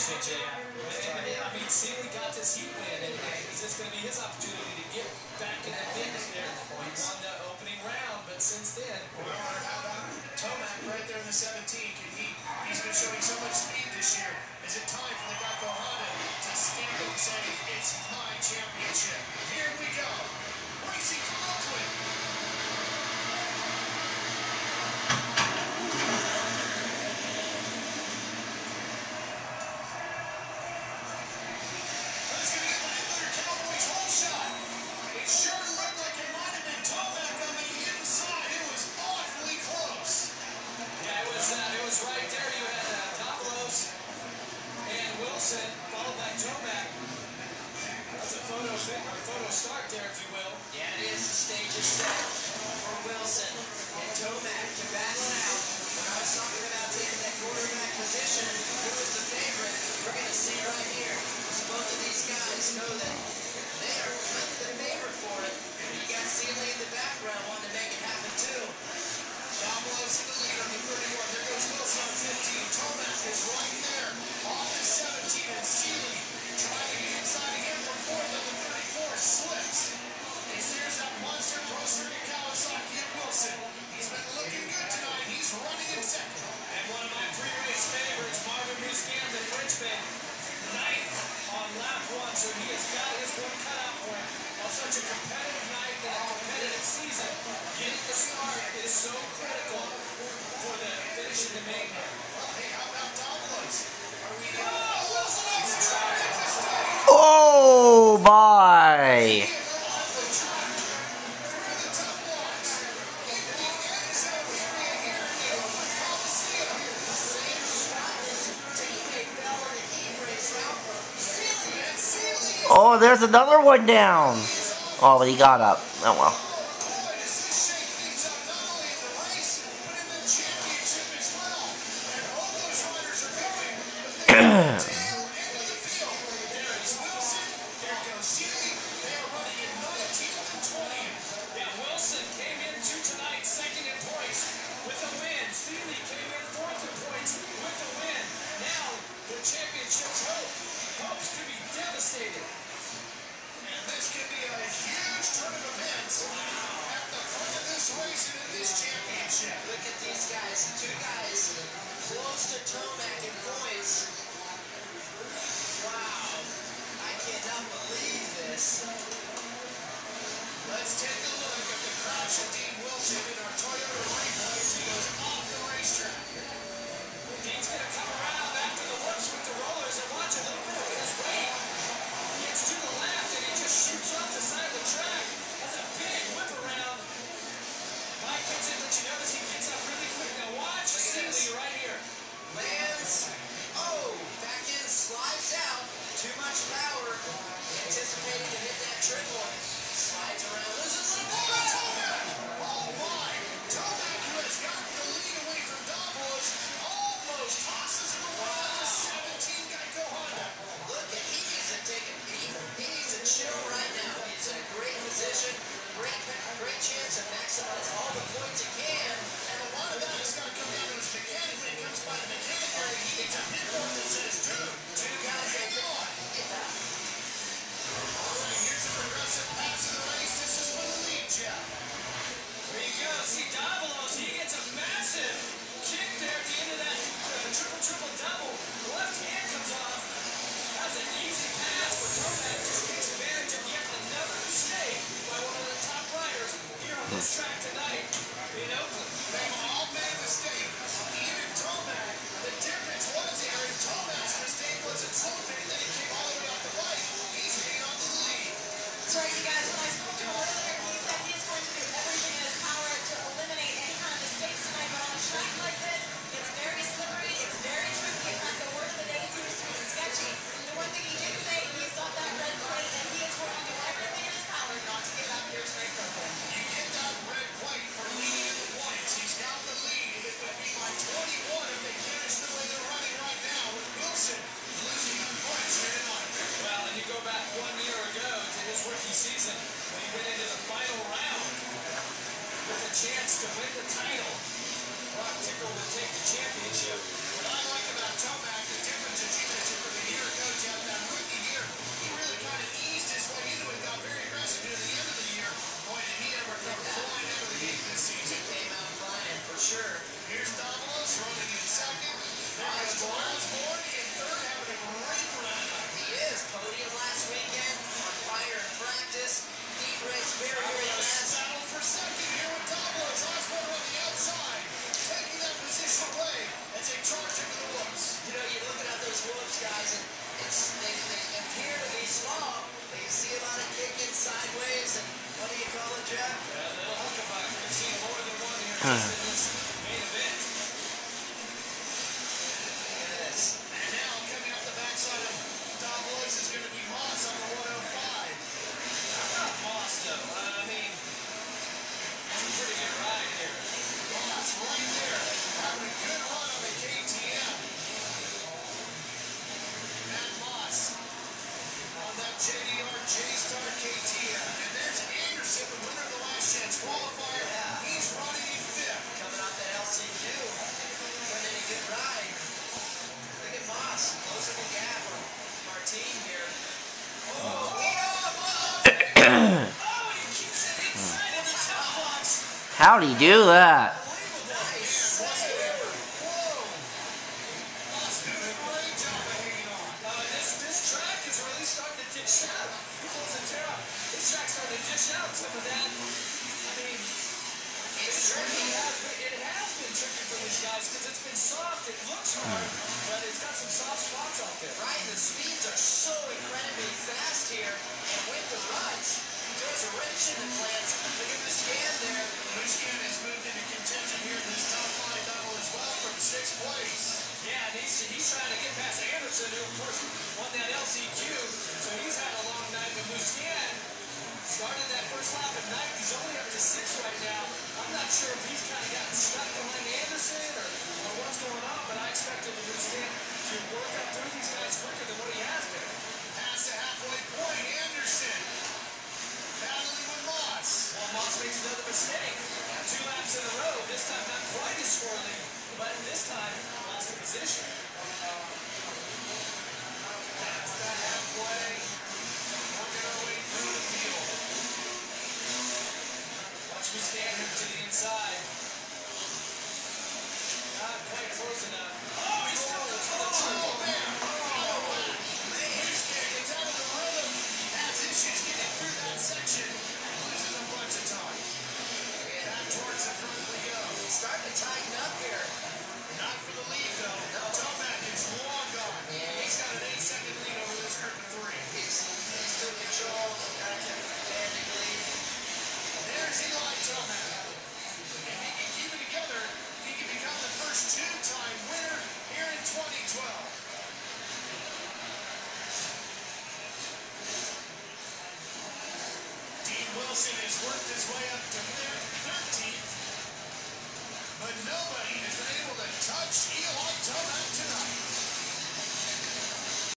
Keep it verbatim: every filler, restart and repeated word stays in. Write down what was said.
J J. I mean, Seeley got this heat win, and is this going to be his opportunity to get back in the mix there? He won the opening round, but since then, well, how about Tomac right there in the seventeen? Can he, he's been showing so much speed this year. Is it time for the Geico Honda to stand up and say, it's my championship? Here we go. Racing from Oakland. It sure looked like it might have been Tomac on the inside. It was awfully close. Yeah, it was uh, it was right there. You had uh, Tomalos and Wilson, followed by Tomac. That's a photo fit, or photo start there, if you will. Yeah, it is. The stage is set for Wilson and Tomac to battle it out. When I was talking about taking that quarterback position, who was the favorite? We're going to see right here. So both of these guys know that they are kind of the favorite for it. And you got Seeley in the background wanting to make it happen too. Tomalos in the lead on the thirty-one. There goes Wilson on fifteen. Tomac is right there on the seventeen. And Seeley trying to get inside again from fourth on the thirty-four. Slips. And there's that monster poster to Kawasaki and Wilson. He's been looking good tonight. He's running in second. And one of my pre-race favorites, Marvin Musquin, the Frenchman, ninth on lap one. So he has got his one cut out for him on such a competitive night and a competitive season. Getting the start is so critical for the finish in the main here. Well, hey, how about Tomalos? Are we... Oh, Wilson on the track at the stage. Oh, my. Oh, there's another one down. Oh, but he got up. Oh, well. Wilson came into tonight second in points with a win. Seeley came in fourth in points with a win. Now the championship's hope hopes to be devastated. And this could be a huge turn of events at the front of this race and in this championship. Look at these guys. The two guys close to Tomac in points. Wow. I cannot believe this. Let's take a look at the crash of Dean Wilson in our Toyota Revo as he goes off the racetrack. Dean's going to come around after the whoops with the rollers and watch a little bit of his weight. Gets to the left and he just shoots off the side of the track. That's a big whip around. Mike gets in, but you notice he gets up really quick. Now watch Seeley right here. Lands. Oh, back in, slides out. Too much power. Anticipating to hit that triple. Slides around. Loses a little bit. Tomac! Oh my! Tomac, who has gotten the lead just in this main event. Look at this. And now coming up the backside of Dom Lewis is going to be Moss on the one oh five. How about Moss, though? Uh, I mean, it's a pretty good ride here. Moss right there, having a good run on the K T M. Matt Moss on that J D R J-Star K T M. And there's Anderson, the winner of the last chance qualifier. Yeah. He's running in fifth. Coming off that L C Q. Putting in a good ride. Look at Moss. Closing the gap on Martin here. Oh, oh, Oh, he keeps it inside of the top box. How'd he do that? nice save. Whoa! Moss doing a great job of hanging on. Uh, this this track is really starting to dish out. He pulls the tail out. This track's starting to dish out some of that. I mean, It's it really tricky. has been, it has been tricky for these guys because it's been soft. It looks hard, but it's got some soft spots out there. Right, the speeds are so incredibly fast here, and with the ruts, he throws a wrench in the plans. Look at the scan there. Muscan has moved into contention here in this top five battle as well from sixth place. Yeah, and he's, he's trying to get past Anderson, who, of course, won that L C Q. So he's had a long night. But Muscan started that first lap at ninth. He's only up to six right now. I'm not sure if he's kind of gotten stuck behind Anderson or, or what's going on, but I expected Muscan to work up through these guys quicker than what he has been. Past the halfway point, Anderson battling with Moss. Well, Moss makes another mistake. Two laps in a row. This time not quite as squirrely, but this time lost the position. That's the halfway. Working our way through the field. Watch me scan him to the inside. Not quite close enough. Oh, he still goes for the triple. Oh, man. What a lap. Muscan gets out of the rhythm. Has issues getting through that section. And loses a bunch of time. Back towards the front we go. Starting to tighten up here. Not for the lead, though. Tomac is long gone. He's got an eight-second lead over this group of three. He's, he's still in control. Kind of kept commanding lead. There's Eli Tomac. If he can keep it together, he can become the first two-time winner here in twenty twelve. Dean Wilson has worked his way up to thirteenth, but nobody has been able to touch Eli Tomac tonight.